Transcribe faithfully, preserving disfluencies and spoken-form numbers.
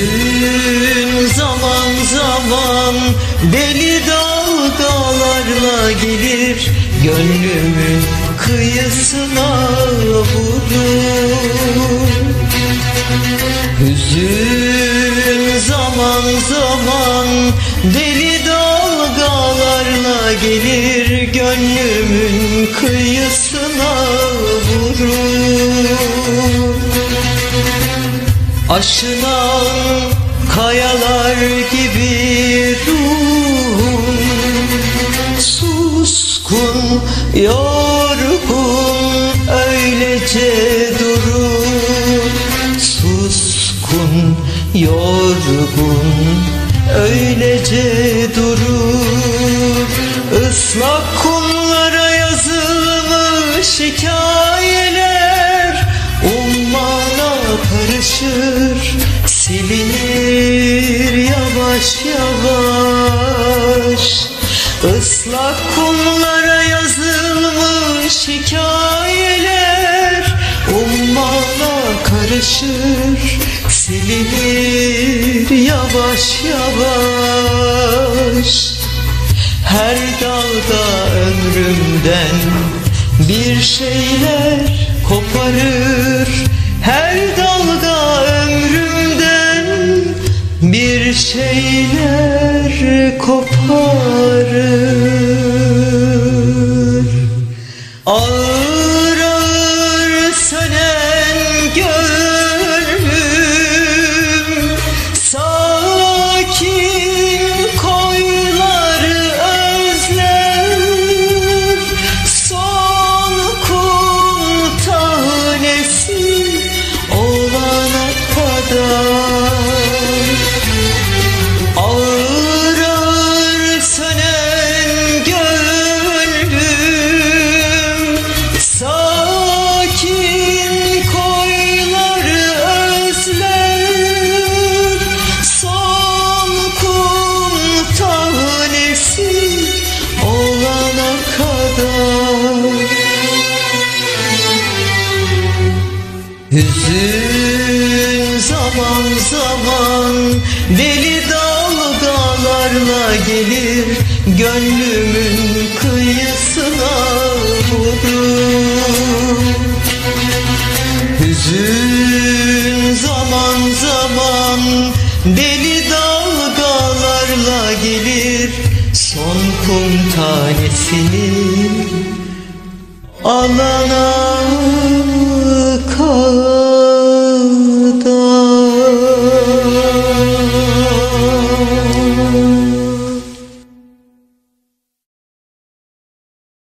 Hüzün zaman zaman deli dalgalarla gelir, gönlümün kıyısına vurur. Hüzün zaman zaman deli dalgalarla gelir, gönlümün kıyısına vurur. Aşınan kayalar gibi ruhum suskun, yorgun öylece durur. Suskun, yorgun öylece durur. Islak kumlara yazılmış hikayeler ummana karışır, silinir yavaş yavaş. Islak kumlara yazılmış hikayeler ummana karışır, silinir yavaş yavaş. Her dalda ömrümden bir şeyler koparır, her dalga ömrümden bir şeyler koparır. Ağır ağır sönen gönlüm, sakin koyları özler. Son kum tanesi olana kadar. Ağır ağır sönen gönlüm, sakin koyları özler. Son kum tanesi olana kadar. Hüzün zaman zaman deli dalgalarla gelir, gönlümün kıyısına vurur. Hüzün zaman zaman deli dalgalarla gelir, son kum tanesini alana kadar.